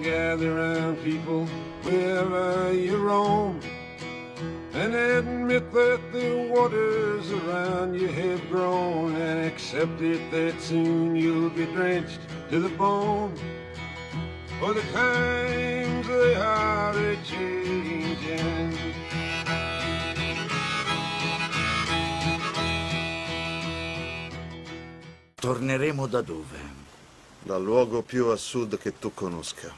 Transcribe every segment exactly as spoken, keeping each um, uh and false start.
gather round people wherever you roam, and admit that the waters around you have grown, and accept it that soon you'll be drenched to the bone. For the times they are a-changing. Torneremo da dove? Dal luogo più a sud che tu conosca.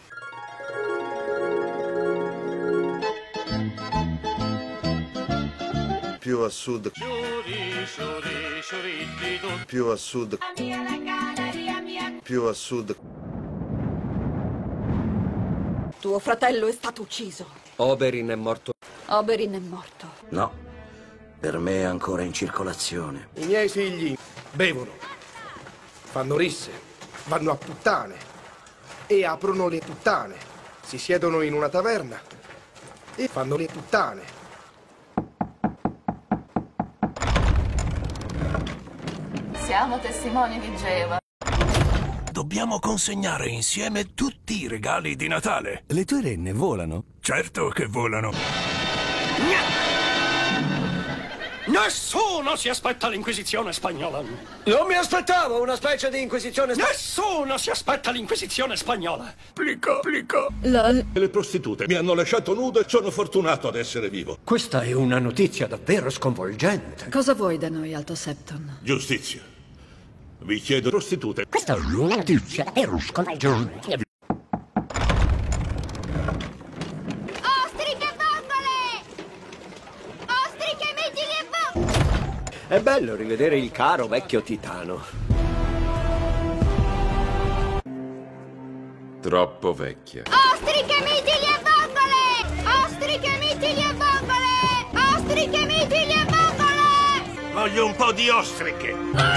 Più a sud. Più a sud. Più a sud. Tuo fratello è stato ucciso. Oberyn è morto. Oberyn è morto. No, per me è ancora in circolazione. I miei figli bevono, fanno risse, vanno a puttane e aprono le puttane. Si siedono in una taverna e fanno le puttane. Siamo testimoni di Geova. Dobbiamo consegnare insieme tutti i regali di Natale. Le tue renne volano? Certo che volano. Nessuno si aspetta l'Inquisizione spagnola. Non mi aspettavo una specie di Inquisizione spagnola. Nessuno si aspetta l'Inquisizione spagnola. Plica, plica. La... Le prostitute mi hanno lasciato nudo e sono fortunato ad essere vivo. Questa è una notizia davvero sconvolgente. Cosa vuoi da noi, Alto Septon? Giustizia. Vi chiedo prostitute. Questa è una notizia che ruscola i giornali. Ostriche vongole! Ostriche mitili e vongole! È bello rivedere il caro vecchio Titano. Troppo vecchia. Ostriche mitili e vongole! Ostriche mitili e vongole! Ostriche mitili e vongole! Voglio un po' di ostriche.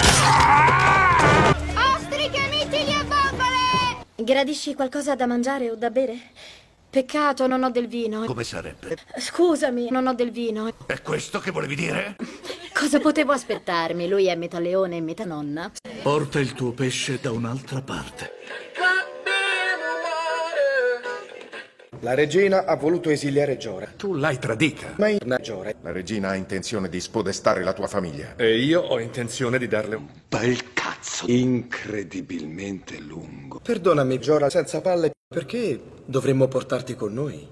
Ostriche mitili e vongole! Gradisci qualcosa da mangiare o da bere? Peccato, non ho del vino. Come sarebbe? Scusami, non ho del vino. È questo che volevi dire? Cosa potevo aspettarmi? Lui è metà leone e metà nonna. Porta il tuo pesce da un'altra parte. La regina ha voluto esiliare Jorah. Tu l'hai tradita. Ma in Jorah. La regina ha intenzione di spodestare la tua famiglia. E io ho intenzione di darle un bel cazzo. Incredibilmente lungo. Perdonami, Jorah senza palle, perché dovremmo portarti con noi?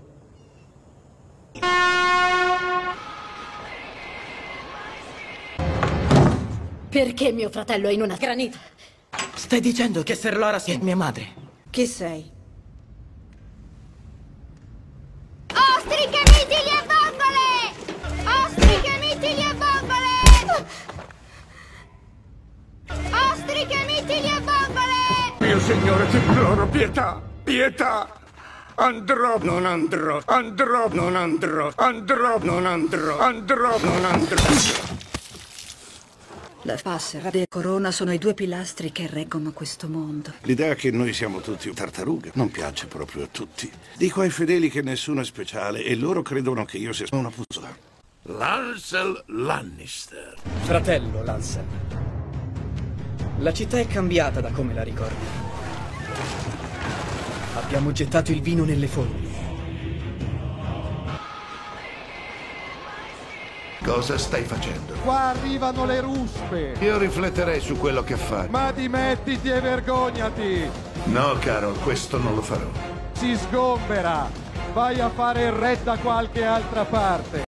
Perché mio fratello è in una granita? Stai dicendo che Ser Loras è mia madre? Chi sei? Ostriche mitili e vongole! Ostriche mitili e vongole! Ostriche mitili e vongole! Mio signore, ti imploro, pietà, pietà! Andrò, non andrò, andrò, non andrò, andrò, non andrò, andrò, non andrò. La passera e Corona sono i due pilastri che reggono questo mondo. L'idea che noi siamo tutti tartarughe non piace proprio a tutti. Dico ai fedeli che nessuno è speciale e loro credono che io sia una puzzola. Lancel Lannister. Fratello Lancel. La città è cambiata da come la ricordi. Abbiamo gettato il vino nelle fogne. Cosa stai facendo? Qua arrivano le ruspe! Io rifletterei su quello che fai. Ma dimettiti e vergognati! No, Carol, questo non lo farò. Si sgombera! Vai a fare il re da qualche altra parte!